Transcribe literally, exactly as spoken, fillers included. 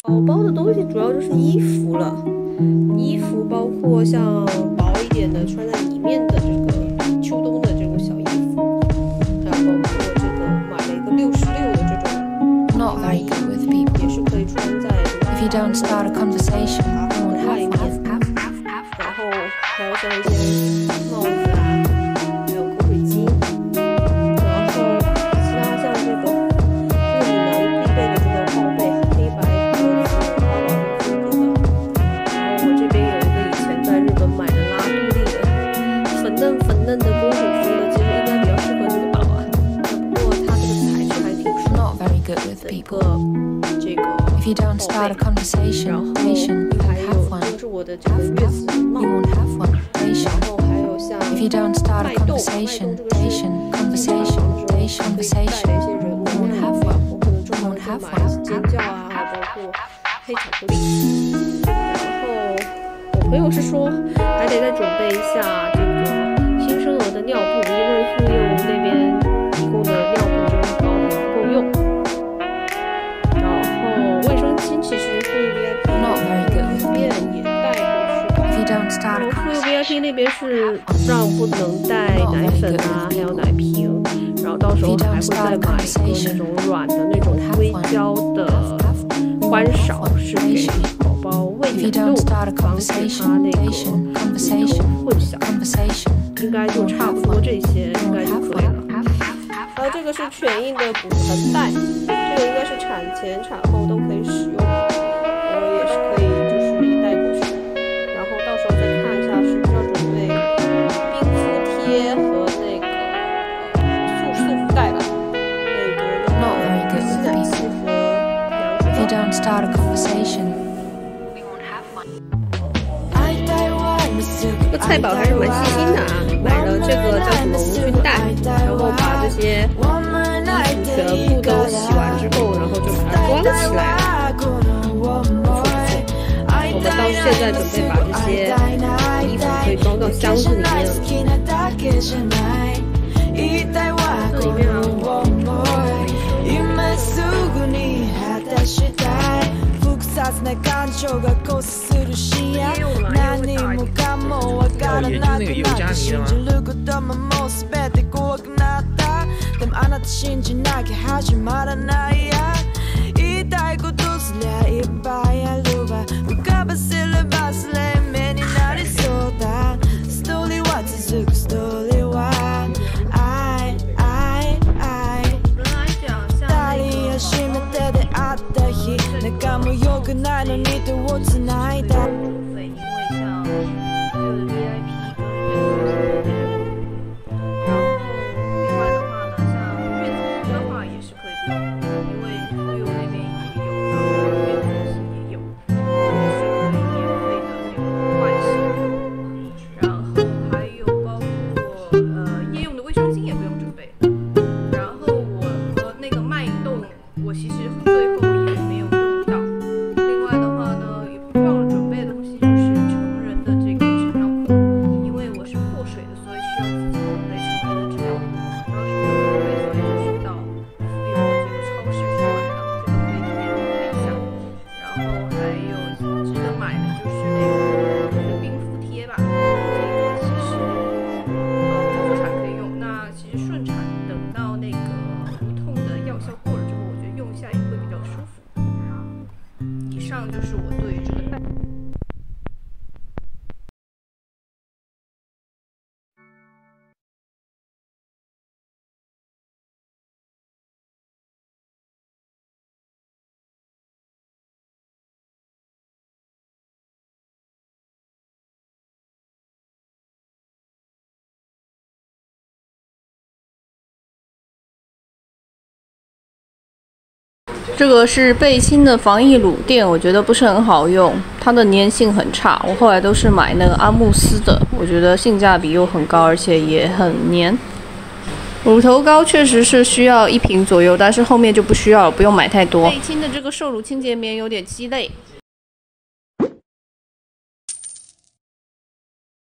宝宝的东西主要就是衣服了，衣服包括像薄一点的穿在里面的这个秋冬的这种小衣服，还有包括这个买了一个六十六的这种大衣，也是可以穿在这个外面。然后还有像一些帽子啊，还有口水巾，然后其他像这个日男必备的这个帽背，黑白和花纹风格的。然后我这边有一个以前在日本买的拉杜丽的粉嫩粉嫩的公主风的，其实应该比较适合女宝啊。不过它这个材质还挺舒服的一个这个帽背，然后还有就是我的这个月子帽，然后还有像脉动脉动这个是经常中可以带的一些人物，我可能专门就买尖叫啊，还有包括黑巧克力。然后我朋友是说还得再准备一下这个新生儿的尿布，因为妇幼那边提供的尿布就是包的不够用。然后卫生巾其实妇幼 V I P 那边也带过去的，然后妇幼 V I P 那边是让不能带奶粉啊，还有奶瓶，然后到时候还会再买一个那种软的那种硅胶的欢勺，是给宝宝喂奶用，防止它那个混淆。应该就差不多这些，应该就可以了。然后这个是全印的骨盆带，这个应该是产前产后都可以使用的，我也是可以就是也带过去。然后到时候再看一下需不需要准备冰敷贴和那个呃束束缚带吧，那个那个吸奶器和羊水包。这个菜宝还是蛮细心的啊，买了这个叫什么无菌袋，然后把这些衣服全部都洗完之后，然后就把它装起来了。不错不错，我们到现在准备把这些衣服可以装到箱子里面了。这里面啊， 哦，也就那个尤加尼了吗？ 就是我对这个带。这个是贝亲的防疫乳垫，我觉得不是很好用，它的粘性很差。我后来都是买那个阿慕斯的，我觉得性价比又很高，而且也很粘。乳头膏确实是需要一瓶左右，但是后面就不需要了，不用买太多。贝亲的这个瘦乳清洁棉有点鸡肋。